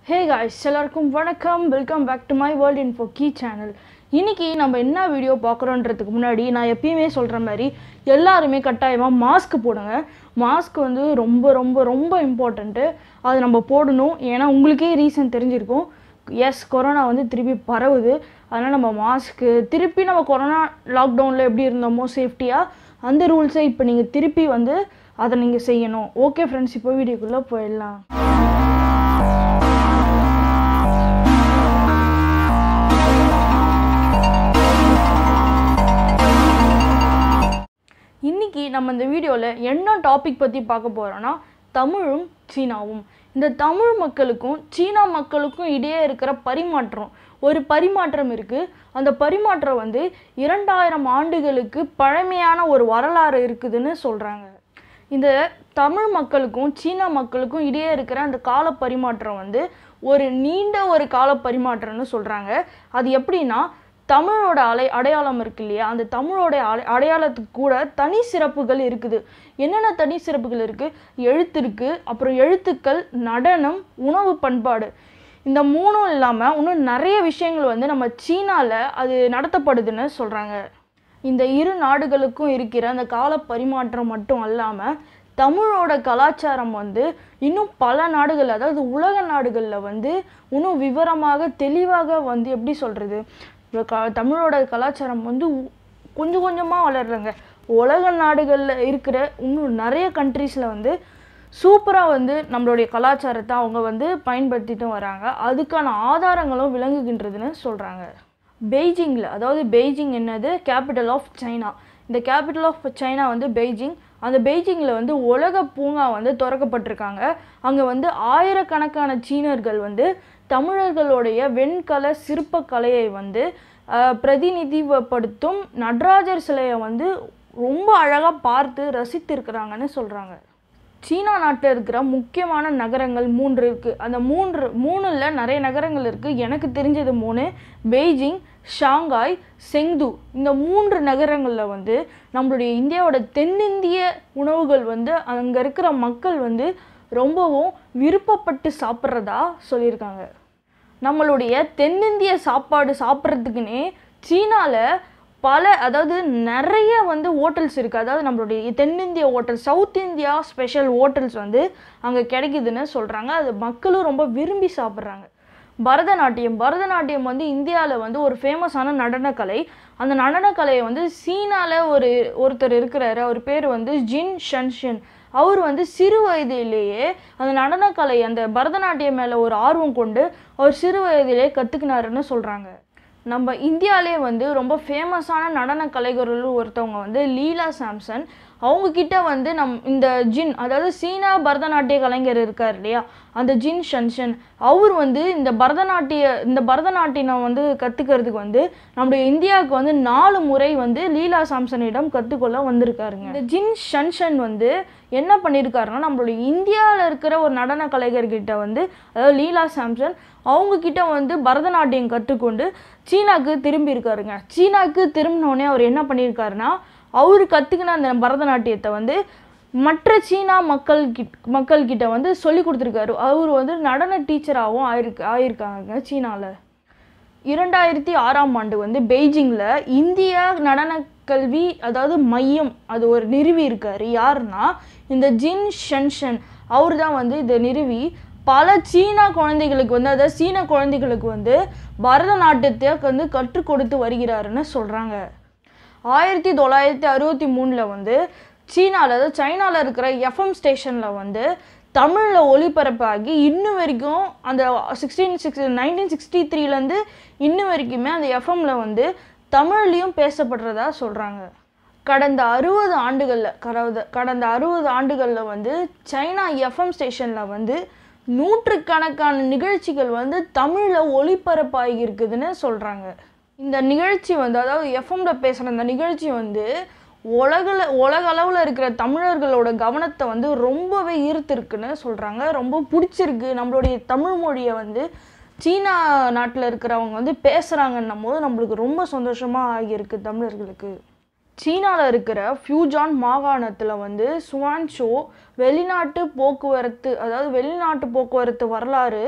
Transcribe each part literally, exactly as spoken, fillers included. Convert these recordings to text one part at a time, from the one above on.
Hey guys, எல்லாருக்கும் வணக்கம். Welcome back to my world info key channel. இன்னைக்கு நம்ம என்ன வீடியோ பார்க்குறோன்றதுக்கு முன்னாடி நான் எப்பயுமே சொல்கிற மாதிரி எல்லாருமே கட்டாயமாக மாஸ்க் போடுங்க. மாஸ்க் வந்து ரொம்ப ரொம்ப ரொம்ப இம்பார்ட்டண்ட்டு. அது நம்ம போடணும். ஏன்னா உங்களுக்கே ரீசன் தெரிஞ்சிருக்கும். எஸ், கொரோனா வந்து திருப்பி பரவுது. அதனால் நம்ம மாஸ்க்கு திருப்பி நம்ம கொரோனா லாக்டவுனில் எப்படி இருந்தோமோ சேஃப்டியாக அந்த ரூல்ஸை இப்போ நீங்கள் திருப்பி வந்து அதை நீங்கள் செய்யணும். ஓகே ஃப்ரெண்ட்ஸ், இப்போ வீடியோக்குள்ளே போயிடலாம். இன்றைக்கி நம்ம இந்த வீடியோவில் என்ன டாபிக் பற்றி பார்க்க போகிறோன்னா தமிழும் சீனாவும். இந்த தமிழ் மக்களுக்கும் சீனா மக்களுக்கும் இடையே இருக்கிற பரிமாற்றம், ஒரு பரிமாற்றம் இருக்குது. அந்த பரிமாற்றம் வந்து இரண்டாயிரம் ஆண்டுகளுக்கு பழமையான ஒரு வரலாறு இருக்குதுன்னு சொல்கிறாங்க. இந்த தமிழ் மக்களுக்கும் சீனா மக்களுக்கும் இடையே இருக்கிற அந்த கால பரிமாற்றம் வந்து ஒரு நீண்ட ஒரு கால பரிமாற்றம்னு சொல்கிறாங்க. அது எப்படின்னா, தமிழோட அலை அடையாளம் இருக்கு இல்லையா, அந்த தமிழோட அடை அடையாளத்துக்கு கூட தனி சிறப்புகள் இருக்குது. என்னென்ன தனி சிறப்புகள் இருக்குது? எழுத்து இருக்குது, அப்புறம் எழுத்துக்கள், நடனம், உணவு பண்பாடு. இந்த மூணும் இல்லாமல் இன்னும் நிறைய விஷயங்கள் வந்து நம்ம சீனாவில் அது நடத்தப்படுதுன்னு சொல்கிறாங்க. இந்த இரு நாடுகளுக்கும் இருக்கிற அந்த கால பரிமாற்றம் மட்டும் அல்லாமல் தமிழோட கலாச்சாரம் வந்து இன்னும் பல நாடுகள், அதாவது உலக நாடுகளில் வந்து இன்னும் விவரமாக தெளிவாக வந்து எப்படி சொல்கிறது, க தமிழோட கலாச்சாரம் வந்து கொஞ்சம் கொஞ்சமாக வளர்றாங்க. உலக நாடுகளில் இருக்கிற இன்னும் நிறைய கண்ட்ரீஸில் வந்து சூப்பராக வந்து நம்மளுடைய கலாச்சாரத்தை அவங்க வந்து பயன்படுத்திட்டு வராங்க. அதுக்கான ஆதாரங்களும் விளங்குகின்றதுன்னு சொல்கிறாங்க. பெய்ஜிங்கில், அதாவது பெய்ஜிங் என்னது, கேபிட்டல் ஆஃப் சைனா. இந்த கேபிட்டல் ஆஃப் சைனா வந்து பெய்ஜிங். அந்த பெய்ஜிங்கில் வந்து உலக பூங்கா வந்து திறக்கப்பட்டிருக்காங்க. அங்கே வந்து ஆயிரக்கணக்கான சீனர்கள் வந்து தமிழர்களுடைய வெண்கல சிற்பக்கலையை வந்து பிரதிநிதிப்படுத்தும் நடராஜர் சிலையை வந்து ரொம்ப அழகாக பார்த்து ரசித்திருக்கிறாங்கன்னு சொல்கிறாங்க. சீனா நாட்டில் இருக்கிற முக்கியமான நகரங்கள் மூன்று இருக்குது. அந்த மூன்று மூணில் நிறைய நகரங்கள் இருக்குது. எனக்கு தெரிஞ்சது மூணு: பெய்ஜிங், ஷாங்காய், செங்து. இந்த மூன்று நகரங்களில் வந்து நம்மளுடைய இந்தியாவோட தென்னிந்திய உணவுகள் வந்து அங்கே இருக்கிற மக்கள் வந்து ரொம்பவும் விருப்பப்பட்டு சாப்பிட்றதா சொல்லியிருக்காங்க. நம்மளுடைய தென்னிந்திய சாப்பாடு சாப்பிட்றதுக்குன்னே சீனாவில் பல, அதாவது நிறைய வந்து ஹோட்டல்ஸ் இருக்குது. அதாவது நம்மளுடைய தென்னிந்திய hotel, south India special hotels வந்து அங்கே கிடைக்குதுன்னு சொல்கிறாங்க. அது மக்களும் ரொம்ப விரும்பி சாப்பிட்றாங்க. பரதநாட்டியம் பரதநாட்டியம் வந்து இந்தியாவில் வந்து ஒரு ஃபேமஸான நடனக்கலை. அந்த நடனக்கலையை வந்து சீனாவில் ஒரு ஒருத்தர் இருக்கிறாரு. அவர் பேர் வந்து ஜின் ஷன்ஷன். அவர் வந்து சிறு வயதிலேயே அந்த நடனக்கலை, அந்த பரதநாட்டியம் மேலே ஒரு ஆர்வம் கொண்டு அவர் சிறு வயதிலே கற்றுக்கினாருன்னு சொல்கிறாங்க. நம்ம இந்தியாவிலே வந்து ரொம்ப ஃபேமஸான நடன கலைஞர்கள் ஒருத்தவங்க வந்து லீலா சாம்சன். அவங்கக்கிட்ட வந்து நம் இந்த ஜின், அதாவது சீனா பரதநாட்டிய கலைஞர் இருக்கார் இல்லையா, அந்த ஜின் ஷன்ஷன், அவர் வந்து இந்த பரதநாட்டிய இந்த பரதநாட்டியம் வந்து கற்றுக்கிறதுக்கு வந்து நம்முடைய இந்தியாவுக்கு வந்து நாலு முறை வந்து லீலா சாம்சனிடம் கற்றுக்கொள்ள வந்திருக்காருங்க. இந்த ஜின் ஷன்ஷன் வந்து என்ன பண்ணியிருக்காருன்னா, நம்மளுடைய இந்தியாவில் இருக்கிற ஒரு நடன கலைஞர்கிட்ட வந்து, அதாவது லீலா சாம்சன், அவங்கக்கிட்ட வந்து பரதநாட்டியம் கற்றுக்கொண்டு சீனாவுக்கு திரும்பி இருக்காருங்க. சீனாவுக்கு திரும்பினோடனே அவர் என்ன பண்ணியிருக்காருன்னா, அவர் கற்றுக்கின அந்த பரதநாட்டியத்தை வந்து மற்ற சீனா மக்கள் கிட் மக்கள்கிட்ட வந்து சொல்லி கொடுத்துருக்காரு. அவர் வந்து நடன டீச்சராகவும் ஆயிருக்கு ஆயிருக்காங்க சீனாவில். இரண்டாயிரத்தி ஆறாம் ஆண்டு வந்து பெய்ஜிங்கில் இந்தியா நடன கல்வி, அதாவது மையம், அது ஒரு நிறுவி இருக்கார். யாருன்னா இந்த ஜின் ஷன்ஷன். அவர் தான் வந்து இதை நிறுவி பல சீனா குழந்தைகளுக்கு வந்து, அதாவது சீன குழந்தைகளுக்கு வந்து பரதநாட்டியத்தை வந்து கற்றுக் கொடுத்து வருகிறாருன்னு சொல்கிறாங்க. ஆயிரத்தி தொள்ளாயிரத்தி அறுபத்தி மூணில் வந்து சீனாவில், அதாவது சைனாவில் இருக்கிற எஃப்எம் ஸ்டேஷனில் வந்து தமிழில் ஒளிபரப்பாகி இன்னும் வரைக்கும் அந்த சிக்ஸ்டீன் சிக்ஸ் நைன்டீன் சிக்ஸ்டி த்ரீலேருந்து இன்னும் வரைக்குமே அந்த எஃப்எம்மில் வந்து தமிழ்லேயும் பேசப்படுறதா சொல்கிறாங்க. கடந்த அறுபது ஆண்டுகளில் கடந்த கடந்த அறுபது ஆண்டுகளில் வந்து சைனா எஃப்எம் ஸ்டேஷனில் வந்து நூற்றுக்கணக்கான நிகழ்ச்சிகள் வந்து தமிழில் ஒளிபரப்பாகி இருக்குதுன்னு சொல்கிறாங்க. இந்த நிகழ்ச்சி வந்து, அதாவது எஃப்எம்ல பேசுகிற அந்த நிகழ்ச்சி வந்து உலகில் உலக அளவில் இருக்கிற தமிழர்களோட கவனத்தை வந்து ரொம்பவே ஈர்த்திருக்குன்னு சொல்கிறாங்க. ரொம்ப பிடிச்சிருக்கு. நம்மளுடைய தமிழ் மொழியை வந்து சீனா நாட்டில் இருக்கிறவங்க வந்து பேசுகிறாங்கன்னும் போது நம்மளுக்கு ரொம்ப சந்தோஷமாக ஆகியிருக்கு தமிழர்களுக்கு. சீனாவில் இருக்கிற ஃபியூஜான் மாகாணத்தில் வந்து சுவான்ஷோ வெளிநாட்டு போக்குவரத்து, அதாவது வெளிநாட்டு போக்குவரத்து வரலாறு,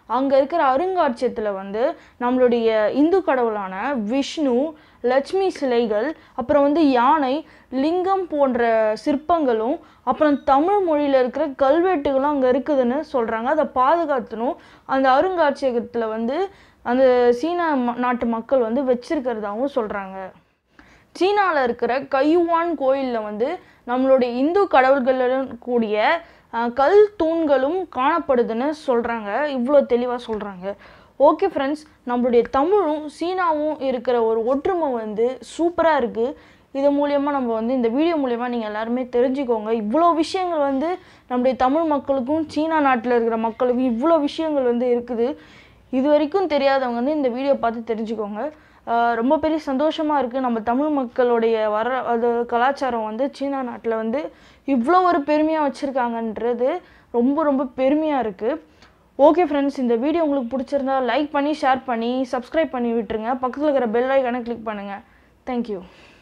அங்கே இருக்கிற அருங்காட்சியகத்தில் வந்து நம்மளுடைய இந்து கடவுளான விஷ்ணு, லட்சுமி சிலைகள், அப்புறம் வந்து யானை, லிங்கம் போன்ற சிற்பங்களும், அப்புறம் தமிழ் மொழியில் இருக்கிற கல்வெட்டுகளும் அங்கே இருக்குதுன்னு சொல்கிறாங்க. அதை பாதுகாத்தணும் அந்த அருங்காட்சியகத்தில் வந்து அந்த சீனா நாட்டு மக்கள் வந்து வச்சிருக்கிறதாகவும் சொல்கிறாங்க. சீனாவில் இருக்கிற கையுவான் கோயிலில் வந்து நம்மளுடைய இந்து கடவுள்களுடன் கூடிய கல் தூண்களும் காணப்படுதுன்னு சொல்கிறாங்க. இவ்வளோ தெளிவாக சொல்கிறாங்க. ஓகே ஃப்ரெண்ட்ஸ், நம்மளுடைய தமிழும் சீனாவும் இருக்கிற ஒரு ஒற்றுமை வந்து சூப்பராக இருக்குது. இது மூலயமா நம்ம வந்து இந்த வீடியோ மூலயமா நீங்கள் எல்லாருமே தெரிஞ்சுக்கோங்க. இவ்வளோ விஷயங்கள் வந்து நம்முடைய தமிழ் மக்களுக்கும் சீனா நாட்டில் இருக்கிற மக்களுக்கும் இவ்வளோ விஷயங்கள் வந்து இருக்குது. இது வரைக்கும் தெரியாதவங்க வந்து இந்த வீடியோ பார்த்து தெரிஞ்சுக்கோங்க. ரொம்ப பெரிய சந்தோஷமாக இருக்குது. நம்ம தமிழ் மக்களுடைய வர அது கலாச்சாரம் வந்து சீனா நாட்டில் வந்து இவ்வளோ ஒரு பெருமையாக வச்சுருக்காங்கன்றது ரொம்ப ரொம்ப பெருமையாக இருக்குது. ஓகே ஃப்ரெண்ட்ஸ், இந்த வீடியோ உங்களுக்கு பிடிச்சிருந்தா லைக் பண்ணி, ஷேர் பண்ணி, சப்ஸ்கிரைப் பண்ணி விட்டுருங்க. பக்கத்தில் இருக்கிற பெல் ஐக்கானை கிளிக் பண்ணுங்கள். தேங்க்யூ.